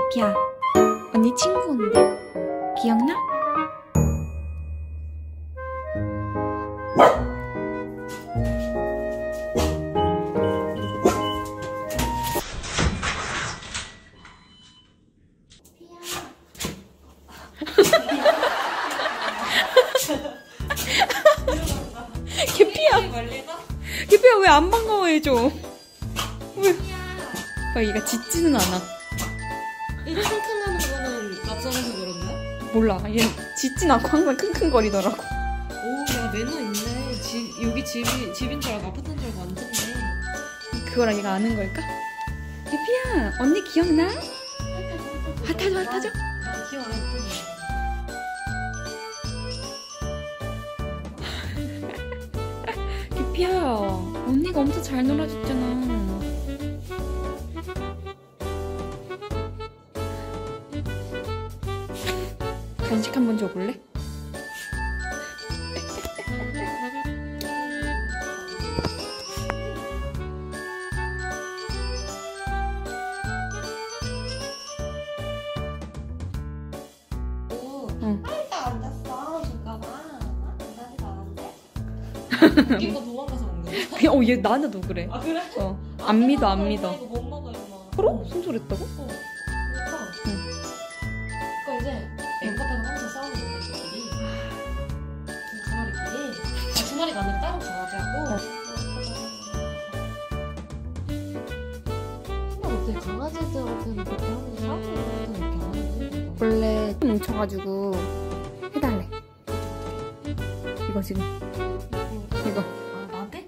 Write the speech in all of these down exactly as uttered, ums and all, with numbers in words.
개피야, 언니 친구 온대. 기억나? 개피야, 개피야 왜 안 반가워해줘? 왜? 아, 얘가 짖지는 않아. 이 킁킁하는 거는 낯설어서 그런데? 몰라, 얘 짖진 않고 항상 킁킁거리더라고. 오, 야 매너 있네. 집, 여기 집이 집인 줄 알고 아파트인 줄 알고 완전네. 그거랑 얘가 아는 걸까? 개피야, 언니 기억나? 핫하죠, 핫하죠? 아, 기억 안 했더니. 개피야, 언니가 엄청 잘 놀아줬잖아. 간식 한번 줘볼래? 오, 응. 빨리 앉았어. 잠깐만. 앉아지도 않았는데? 웃긴 거 도망가서 먹는 거야? 어, 얘 나한테도 그래. 아 그래? 어, 안 믿어, 안 믿어. 이거 못 먹어 임마. 그럼? 손소리했다고? 어. 그러니까. 응. 그러니까 이제 앵커패가 항상 싸우는 거야 애들끼리. 두 마리끼리. 아, 두 마리가 아니라 다른 강아지하고. 근데 어떻게 강아지들한테는 그렇게 하는데 사람들한테는 이렇게 안 하는지? 원래 뭉쳐가지고 해달래. 이거 지금 이거. 아 나한테?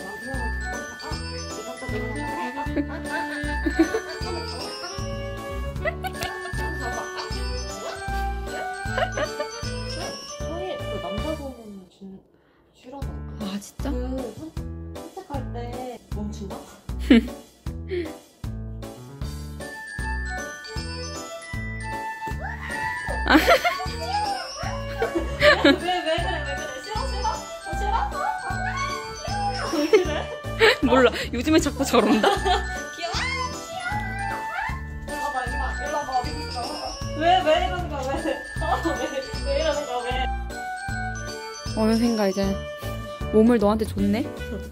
아 저희 그 남자 보면 진 싫어하다. 아 진짜? 그 선- 선택할 때 멈춘다? 왜, 왜 그래, 왜 그래? 싫어, 싫어? 어, 싫어? 왜 그래? 몰라. 요즘에 자꾸 저런다. 귀여워? 귀여워? 일로 와봐, 일로 와, 일로 와봐, 어디 있어? 왜, 왜 이러는 거야, 왜? 어, 왜, 왜 이러는 거야, 왜? 어느샌가 이제 몸을 너한테 줬네.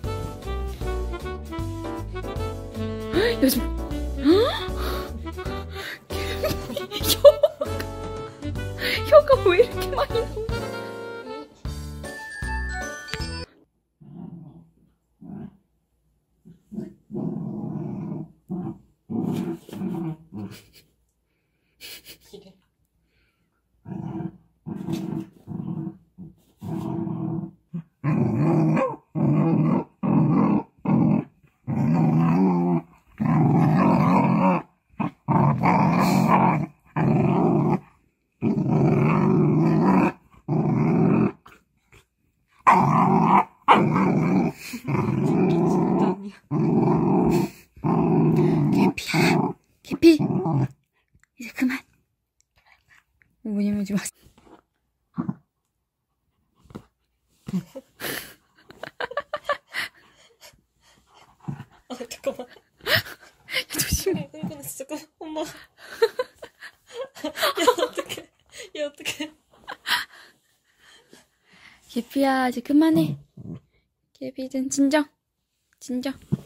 요즘 혀가 혀가 왜 이렇게 많이 나와? 이래. 개피야, 개피. 이제 그만. 왜냐면 지금 아, 잠깐만. 조심해. 흥분했어, 잠깐만. 엄마. 야, 어떡해. 야, 어떡해. 개피야, 이제 그만해. 개피, 좀 진정, 진정.